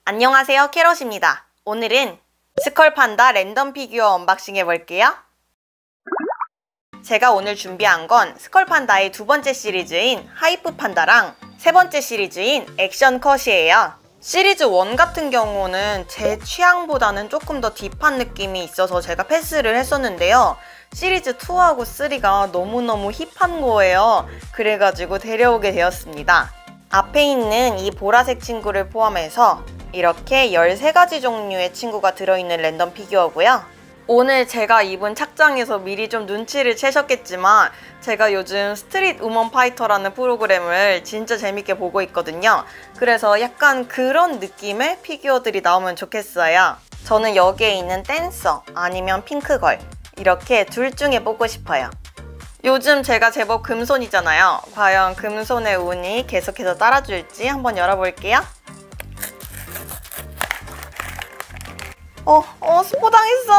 안녕하세요, 캐럿입니다. 오늘은 스컬판다 랜덤 피규어 언박싱 해볼게요. 제가 오늘 준비한 건 스컬판다의 두 번째 시리즈인 하이프 판다랑 세 번째 시리즈인 액션 컷이에요. 시리즈 1 같은 경우는 제 취향보다는 조금 더 딥한 느낌이 있어서 제가 패스를 했었는데요. 시리즈 2하고 3가 너무너무 힙한 거예요. 그래가지고 데려오게 되었습니다. 앞에 있는 이 보라색 친구를 포함해서 이렇게 13가지 종류의 친구가 들어있는 랜덤 피규어고요. 오늘 제가 입은 착장에서 미리 좀 눈치를 채셨겠지만 제가 요즘 스트릿 우먼 파이터라는 프로그램을 진짜 재밌게 보고 있거든요. 그래서 약간 그런 느낌의 피규어들이 나오면 좋겠어요. 저는 여기에 있는 댄서 아니면 핑크걸 이렇게 둘 중에 뽑고 싶어요. 요즘 제가 제법 금손이잖아요. 과연 금손의 운이 계속해서 따라줄지 한번 열어볼게요. 스포 당했어.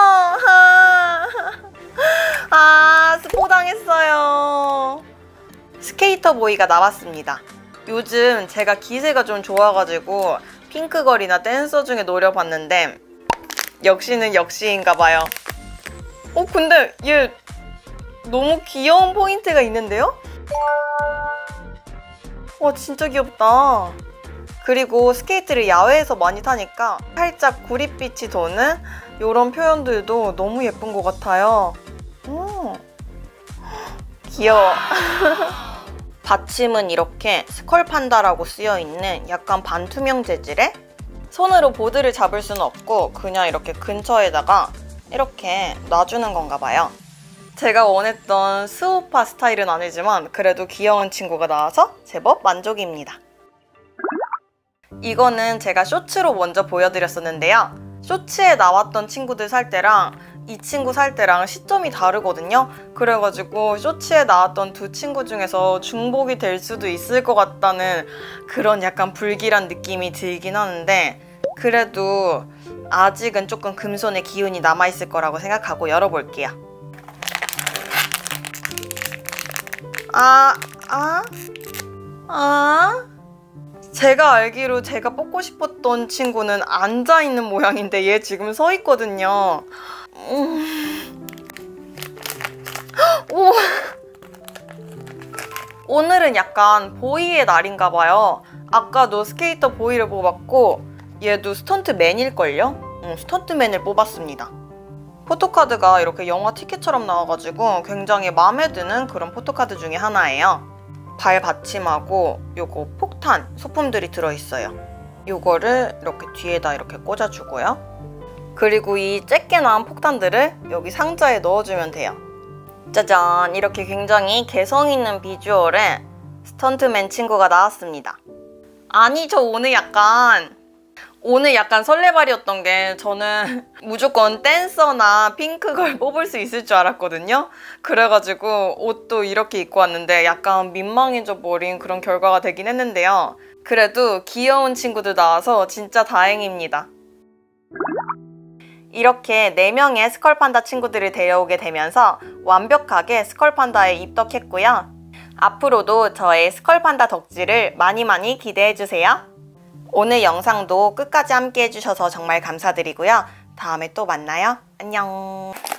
스포 당했어요. 스케이터 보이가 나왔습니다. 요즘 제가 기세가 좀 좋아가지고 핑크걸이나 댄서 중에 노려봤는데 역시는 역시인가봐요. 근데 얘 너무 귀여운 포인트가 있는데요? 와, 진짜 귀엽다. 그리고 스케이트를 야외에서 많이 타니까 살짝 구릿빛이 도는 이런 표현들도 너무 예쁜 것 같아요. 귀여워. 받침은 이렇게 스컬판다라고 쓰여있는 약간 반투명 재질에 손으로 보드를 잡을 수는 없고 그냥 이렇게 근처에다가 이렇게 놔주는 건가 봐요. 제가 원했던 스우파 스타일은 아니지만 그래도 귀여운 친구가 나와서 제법 만족입니다. 이거는 제가 쇼츠로 먼저 보여드렸었는데요. 쇼츠에 나왔던 친구들 살 때랑 이 친구 살 때랑 시점이 다르거든요. 그래가지고 쇼츠에 나왔던 두 친구 중에서 중복이 될 수도 있을 것 같다는 그런 약간 불길한 느낌이 들긴 하는데 그래도 아직은 조금 금손의 기운이 남아있을 거라고 생각하고 열어볼게요. 제가 알기로 제가 뽑고 싶었던 친구는 앉아있는 모양인데 얘 지금 서 있거든요. 오늘은 약간 보이의 날인가 봐요. 아까도 스케이터 보이를 뽑았고 얘도 스턴트맨일걸요? 스턴트맨을 뽑았습니다. 포토카드가 이렇게 영화 티켓처럼 나와가지고 굉장히 마음에 드는 그런 포토카드 중에 하나예요. 발 받침하고 요거 폭탄 소품들이 들어있어요. 요거를 이렇게 뒤에다 이렇게 꽂아주고요. 그리고 이 작게 나온 폭탄들을 여기 상자에 넣어주면 돼요. 짜잔! 이렇게 굉장히 개성있는 비주얼의 스턴트맨 친구가 나왔습니다. 아니, 저 오늘 약간 설레발이었던 게 저는 무조건 댄서나 핑크걸 뽑을 수 있을 줄 알았거든요. 그래가지고 옷도 이렇게 입고 왔는데 약간 민망해져 버린 그런 결과가 되긴 했는데요. 그래도 귀여운 친구들 나와서 진짜 다행입니다. 이렇게 4명의 스컬판다 친구들을 데려오게 되면서 완벽하게 스컬판다에 입덕했고요. 앞으로도 저의 스컬판다 덕질을 많이 기대해주세요. 오늘 영상도 끝까지 함께 해주셔서 정말 감사드리고요. 다음에 또 만나요. 안녕.